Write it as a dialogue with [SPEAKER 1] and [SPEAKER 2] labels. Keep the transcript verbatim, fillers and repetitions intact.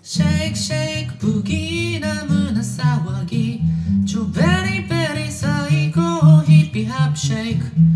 [SPEAKER 1] シェイクシェイク不義な胸騒ぎちょベリベリ最高ヒッピーハップシェイク